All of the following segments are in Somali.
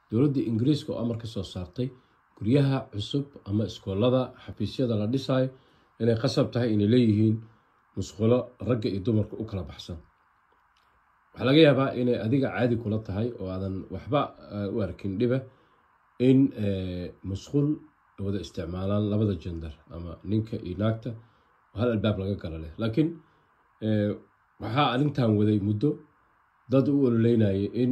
dowladda Ingiriiska oo amar ka soo saartay guryaha cusub ama iskoolada xafiisyada la dhisay inay qasab tahay inay leeyihiin musqulo ragga iyo dumarka u kala baxsan waxa laga yaabaa inay adiga caadi kula tahay oo aadan waxba u arkin dhiba in musqul wada isticmaalaan labada gender ama ninka iyo naagta hal albaab laga gala leh laakiin waxa arintan waday muddo dad u ololeynayay in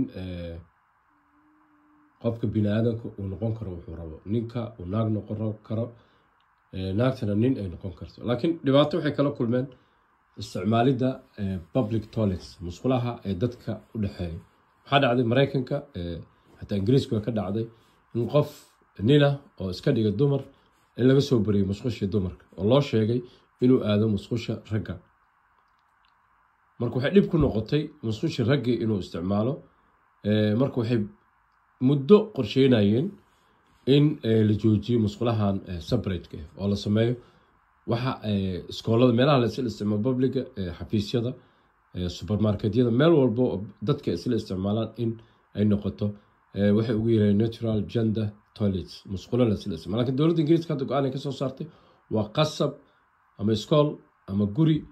qofka bini'aadamku uu noqon karo wuxuu rabo ninka uu naag noqon karo naagtana nin ay noqon karto laakiin dhibaato waxay kala kulmeen isticmaalida public toilets musqulaha ee dadka u dhaxeeyo waxa dhacday Mareykanka hatta Ingiriiska ka dhacday in qof nina oo iska dhiga dumar in laga soo bariyay musqusha dumarka oo loo sheegay inuu aado musqusha ragga marka waxay dhib ku noqotay musqusha ragga inuu isticmaalo marka waxay muddo qorsheynayeen in la joojiyo musqulahan separate oo la sameeyo waxa iskoolada meelaha la isticmaalo public xafiisyada supermarketyada meel walba dadka isla isticmaalaan in ay noqoto waxay ugu yeereen natural gender toilets musqulo la isla isticmaalo laakiin dowladda Ingiriiska hadda go'aan ay ka soo saartay waa qasab ama iskool ama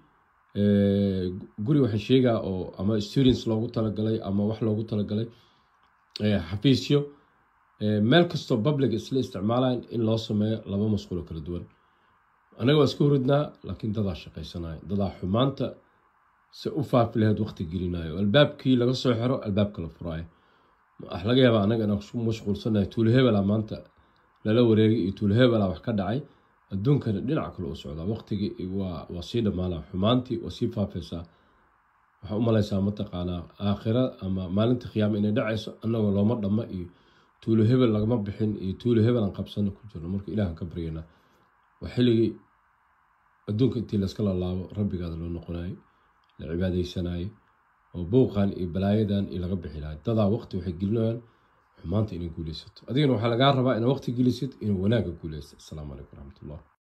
guri waxa sheega oo ama students loogu talagalay ama wax loogu talagalay xafiisyo meel kasto public isla isticmaalaan in loo sameeyo laba musqulo kala duwan anaga waa isku huridnaa laakiin dad shaqaysanay dad xumaanta si u faafi lahayd waqti gelinayo albaabkii laga soo xiro albaabka la furaayo wax laga yaabaa anaga inaan ku mashquulsanahay tuulo hebel maanta lala wareegay iyo tuulo hebel wax ka dhacay adduunkana dhinac kale u socda waqtigii waa sii dhamaanaa xumaantii waa sii faafaysaa waxa u malaysaa mataqaanaa aakhira ama maalinta qiyaamo inay dhacayso annaga looma dhama iyo tuulo hebel lagama bixin iyo tuulo hebel aan qabsano ku jirno marka ilaahan ka baryana وحلقي أدونك أنت لسكال الله ربي قادر لو نقناي العبادة يسناي وبوقان بلايدان إلى ربي حلاي تضع وقت وحق لنا حمانت إني قوليست أدين وحلقة ربع إن وقت قوليست إنه وناك قوليست السلام عليكم ورحمة الله